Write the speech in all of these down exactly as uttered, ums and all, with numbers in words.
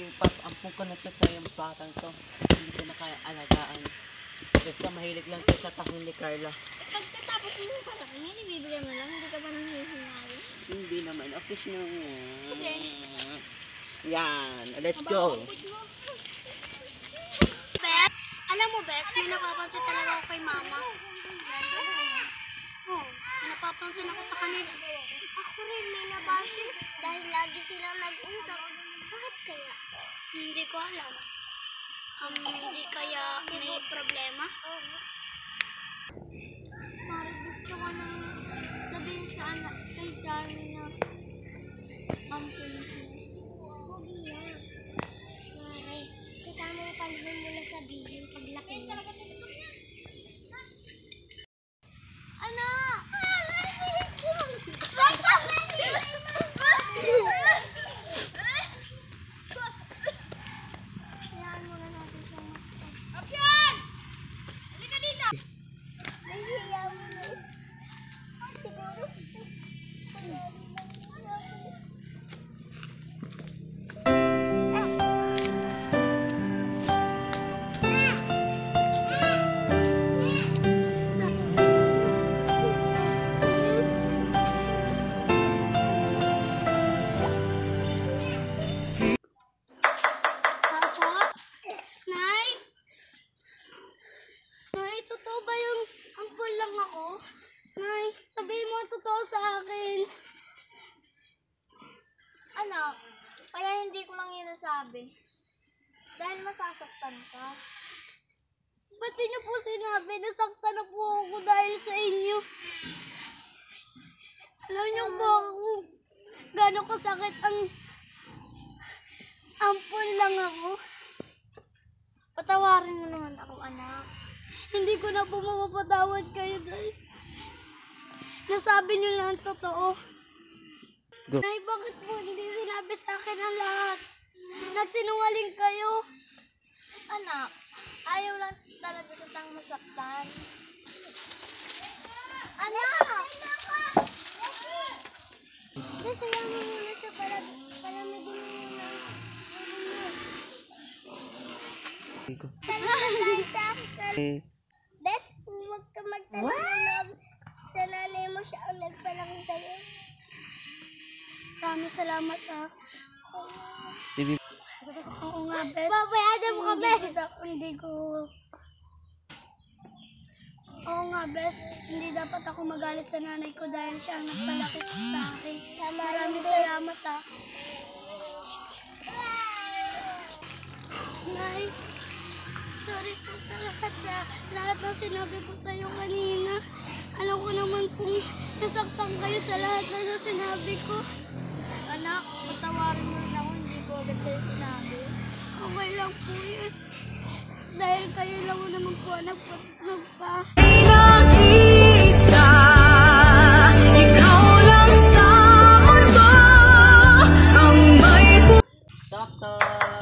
Ipapaampun ko na ito sa yung batang to. Hindi ko na kaya alagaan. Basta mahilig lang siya sa tahong ni Carla. Pagkatapos mo pa lang, ibibigay mo lang, hindi ka ba nang hihingayo? Hindi naman. Office na. Hindi. Yan. Let's go. Beth, alam mo Beth, may napapansin talaga ako kay mama. Oh, may napapansin ako sa kanila. Ako rin may napansin dahil lagi silang nag-usap. Bakit kaya? Hindi ko alam. Um, hindi kaya may problema? Parang gusto ko nang sabihin sa anak kay Charlie na ampun siya. Huwag niya. Mare, sa tamang panahon mo na sabihin paglaki niya. Anak! Hayaan muna natin siyang makapag. Option! Halika dito! Nahihiya mo na. Siguro. Ako? Nay? Nay, totoo ba yung ampun lang ako? Nay, sabihin mo ang totoo sa akin. Anak, kaya hindi ko lang yun nasabi. Dahil masasaktan ka. Ba't di niyo po sinabi? Nasaktan na po ako dahil sa inyo. Alam niyo po kung gano'ng kasakit ang ampun lang ako. Patawarin mo naman ako, anak. Hindi ko na po mapapatawad kayo dahil nasabi niyo na ang totoo. Go. Nay, bakit po hindi sinabi sa akin ang lahat? Nagsinungaling kayo. Anak, ayaw lang talaga kitang masaktan. Anak! Hindi, sayang mo muna siya para palamigin mo muna. Tanong sa Eh, Bes, huwag ka magtanong ng loob. Sa nanay mo siya ang nagpalang sa'yo. Maraming salamat ah. Bibi. Oo nga, Bes. Babayaan mo kami. Hindi ko, hindi ko... Oo nga, Bes. Hindi dapat ako magalit sa nanay ko dahil siya ang nagpalaki sa akin. Maraming salamat ah. Nay, sorry po sa lahat sa lahat ng sinabi ko sa iyo kanina. Alam ko naman kung nasaktan kayo sa lahat ng sinabi ko. Anak, patawarin mo rin ako, hindi ko agad kayo sinabi. Okay lang po yun. Dahil kayo lang mo naman po ang nagpa. Doctor!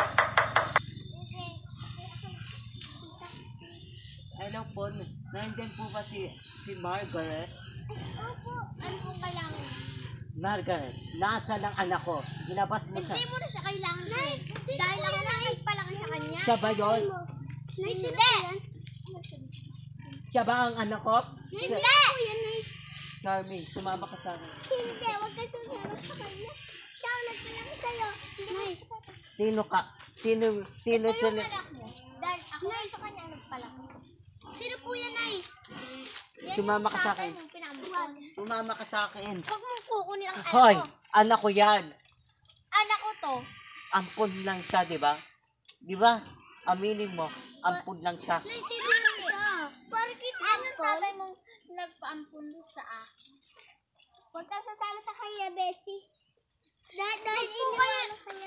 Hello po. Nandiyan po ba si, si Margaret? Opo, ano po kailangan? Margaret, nasa lang anak ko. Ginabas mo sa... Hindi mo na siya kailangan. Nay, dahil ako na nagpalaki sa kanya. Siya ba yun? Nay, sino po yan? Siya ba ang anak ko? Hindi po yan, Nay. Charmy, sumama ka sa akin. Hindi, huwag ka sumama sa kanya. Siya ang nagpalaki sa'yo. Nay, Sino ka? Sino, sino, ito sino? yung anak mo. Dahil ako na sa kanya ang nagpalaki. Sino po yan, Nay? Yan Sumama yung ka sa akin. yung pinamukon. Sumama ka sa akin. Huwag mong kukunin ang anak Hoy, ko. anak ko yan. Anak ko to. Ampun lang siya, di ba? Di ba? Aminin mo, ampun lang siya. Nay, sino mo siya? Bakit yan yung tatay mong nagpaampun sa akin? Huwag ka sasama sa kanya, Bessie. Dahil dahil po kayo.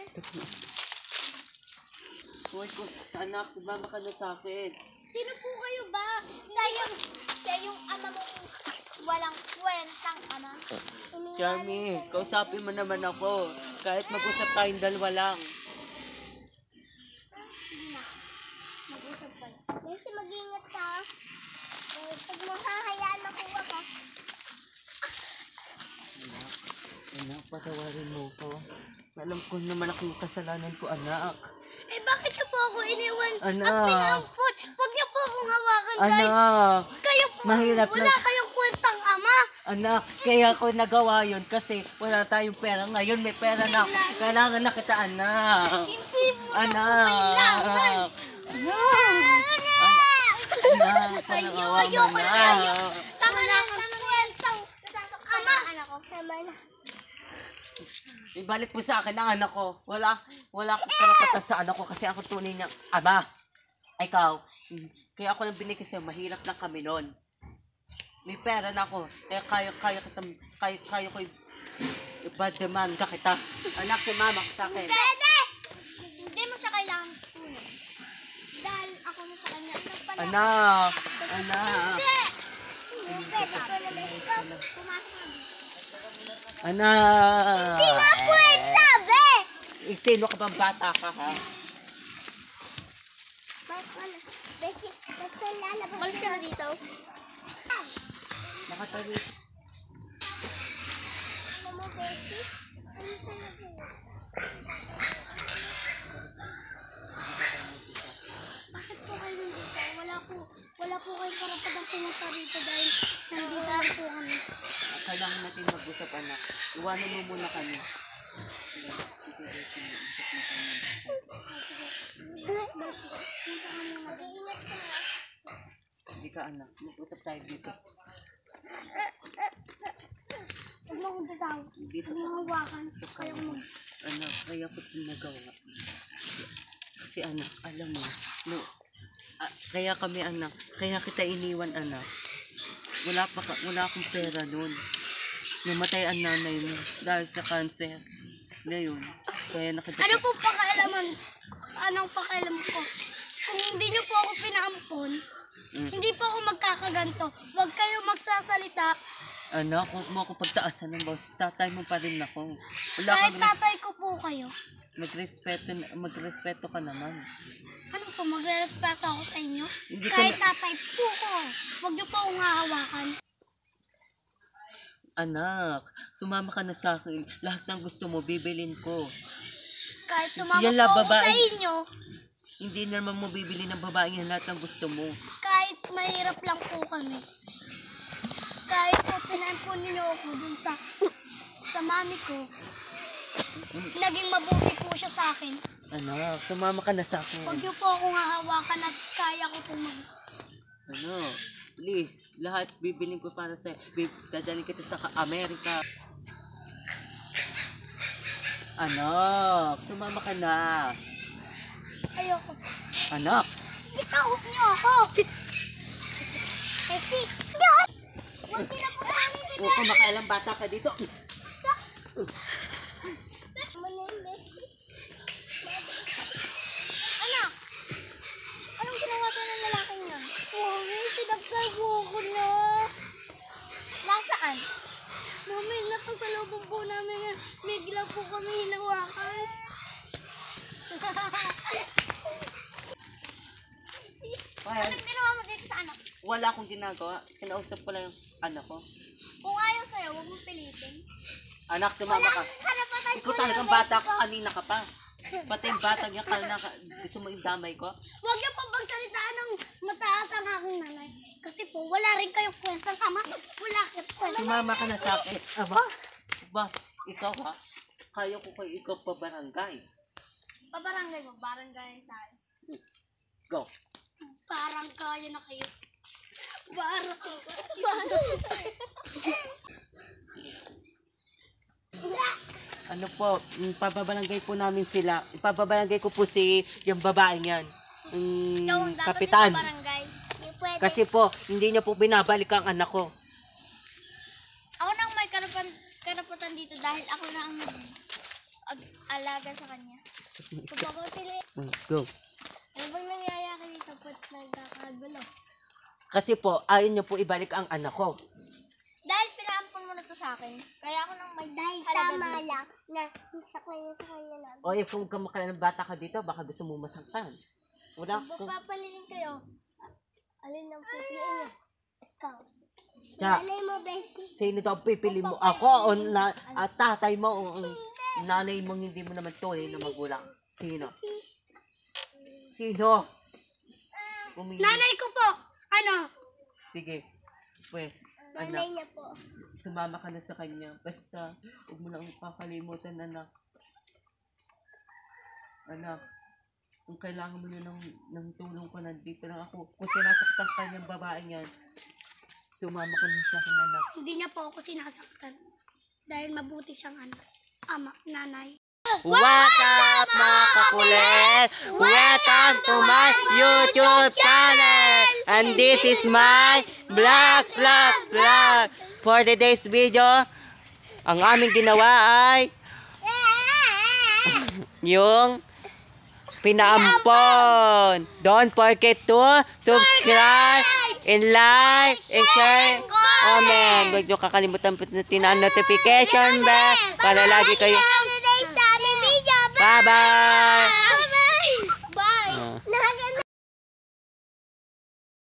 Hoy, ko, anak, sumama ka na sa akin. Sino po kayo ba? Sa yung, sa yung ama mo walang kwentang ama. Charmy, kausapin mo naman ako. Kahit mag-usap tayong dalawa lang. Mag-usap ka lang. Bessie, mag-ingat ka. Eh, pag mahahayaan ako ako. Anak, anak, patawarin mo ko. Alam ko na malaking kasalanan ko, anak. Eh, bakit niyo po ako iniwan Anak. at pinampun? Huwag niyo po akong hawakan dahil Anak, kayo po, mahirap wala na- kayong kwentang ama. anak, kaya ko nagawa yun kasi wala tayong pera. Ngayon may pera na ako. Kailangan na kita, anak. Hindi mo na Anak. ako kailangan. Anak, Sa iyo, anak, ayoko na anak. kayo. Tama na kang kwentang ama. Anak ko, tama na. Ibalik mo sa akin ang anak ko. Wala, wala akong karapatan sa anak ko kasi ako tunay niyang ama. Ikaw, kaya ako nang binigay sa'yo, mahirap lang kami noon. May pera na ako, kaya kaya, kaya kita, kaya, kaya ko iba-demanda kita. Anak, si mama ko sa akin. Pwede! Hindi mo siya kailangan tunan. Dahil ako na sa kanya. Anak, anak, Hindi! Hindi! Pumasok na dito. anak. Hindi nga po eh, sabi! Eh, sino ka bang bata ka, ha? Malis ka na dito. Nakatawi. Mama, Becky? Ano talaga? Bakit po kayo nandito? Wala po, wala po kayong karapatang pumunta dito dahil nandito na po kami. Kailangan natin mag-usap, anak. Iwanan mo muna kami. Hindi ka, anak. Mag-usap tayo dito. Huwag mo akong tatawag. Dito. Huwag mo hawakan. Kaya ko mag... Anak, kaya ko ito nagawa. Kasi anak, alam mo, no, ah, kaya kami anak, kaya kita iniwan anak. Wala pa ka, wala akong pera noon. Namatay ang nanay mo dahil sa cancer. Ngayon, kaya nakita Ano po pakialaman? Anong pakialam ko? Kung hindi niyo po ako pinaampon, Mm. hindi po ako magkakaganto. Huwag kayo magsasalita. Anak, huwag mo ako pagtaasan ng boss. Tatay mo pa rin ako. Wala Kahit kang res- tatay ko po kayo. magrespeto, magrespeto ka naman. Ano po, magre-respeto ako sa inyo? Hindi ko Kahit na- tatay po ko. Huwag niyo po akong hahawakan. Anak, sumama ka na sa akin. Lahat ng gusto mo, bibilin ko. Kahit sumama Yan po lang, ako babae. sa inyo, Hindi naman mo bibili ng babae yan lahat ng gusto mo. kahit mahirap lang po kami. Kahit po pinaampon niyo ako dun sa, sa mami ko, naging mabuti po siya sa akin. Anak, sumama ka na sa akin. Huwag niyo po akong hahawakan at kaya ko po mag... Ano, please, lahat bibiling ko para sa bib, dadalhin kita sa ka- Amerika. Anak, sumama ka na. Ayoko. Anak, Bitawag niyo ako! Kasi, Diyos! Huwag niyo na po sa amin huwag ko makailang bata ka dito. Anak! Anong ginawa ko ng lalaking yan? Mami, sinakal po ako na. Nasaan? Mami, nakasalubong po namin yan. Bigla po kami hinawakan. Kaya, Anong ginawa mo dito sa anak? wala akong ginagawa. Kinausap ko lang yung anak ko. Kung ayaw sa'yo, huwag mong pilitin. Anak, sumama ka. karapatan Ikaw talagang bata ka, kanina ka pa. Pati yung bata niya, kanina ka, gusto mo idamay ko? Huwag niyo pang pagsalitaan ng mataas ang aking nanay. Kasi po, wala rin kayong kwentang ama. Wala kayong kwentang. Sumama ka na sa akin. Aba, ba, ikaw ha? Kaya ko kayo ikaw pa barangay. Pabarangay mo, barangay tayo. Go. Parang kaya na kayo. Parang, parang. Ano po, mm, pababalangay po namin sila. Ipababalangay ko po si yung babaeng yan. Mm, Ikaw ang dapat kapitan. dito barangay. Hindi pwede. Kasi po, hindi niya po binabalik ang anak ko. Ako na ang may karapan, karapatan dito dahil ako na ang nag-alaga sa kanya. Kung ako sila, Mm, Go. ano bang nangyayari dito po nagkakagulo? Kasi po, ayaw niyo po ibalik ang anak ko. Dahil pinaampon mo na to sa akin, kaya ako nang may dahil tama lang na sakay niya sa kanya lang. O if kung kamakailan bata ka dito, baka gusto mo masaktan. Wala Kung ko. papalilin kayo, alin ang pipiliin niyo? Ikaw. Siya, Nanay mo, Bessie. sino daw pipili mo? Ako o na, at tatay mo o ang nanay mong hindi mo naman tunay na magulang? Sino? Sino? Pumili. Nanay ko po. Ano? Sige. Pues, Nanay anak, niya po. sumama ka na sa kanya. Basta, huwag mo lang kakalimutan, anak. Anak, kung kailangan mo yun ng, ng tulong ko, nandito lang ako. Kung sinasaktan ka niyang babae yan, sumama ka na sa akin, anak. Hindi niya po ako sinasaktan. Dahil mabuti siyang anak. Ama, nanay. What's up, mga kakulit? Welcome to my YouTube channel! And this is my vlog, vlog, vlog. For today's video, ang aming ginawa ay yung pinaampon. Don't forget to subscribe and like and share, comment. Huwag niyo kakalimutan pindutin ang notification bell para lagi kayo. Bye-bye!